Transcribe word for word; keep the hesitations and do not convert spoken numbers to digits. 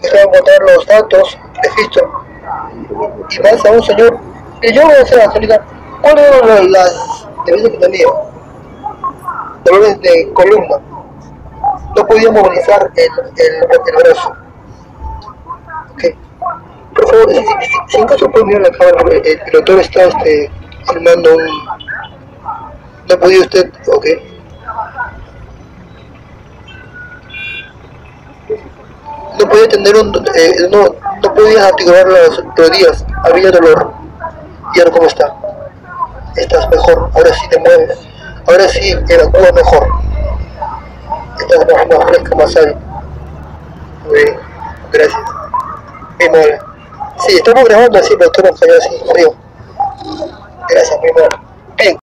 usted va a encontrar los datos, registro, y más aún, señor. Y yo voy a hacer la señorita, ¿cuáles eran las debilidades que tenía? Dolores de columna. No podía movilizar el, el, el brazo. Okay. Por favor, si, si, si, si en caso puede mirar la cámara, el, el doctor está este, filmando un... No podía usted, ok. No podía tener un... Eh, no, no podía articular las rodillas, había dolor. ¿Y ahora cómo está? Estás mejor, ahora sí te mueves. Ahora sí evacúa mejor. Estás más, más fresca, más hábil. Muy bien, gracias. Muy amable. Sí, estamos grabando así, pero tú nos cayó así, frío. Gracias, muy amable. Bien.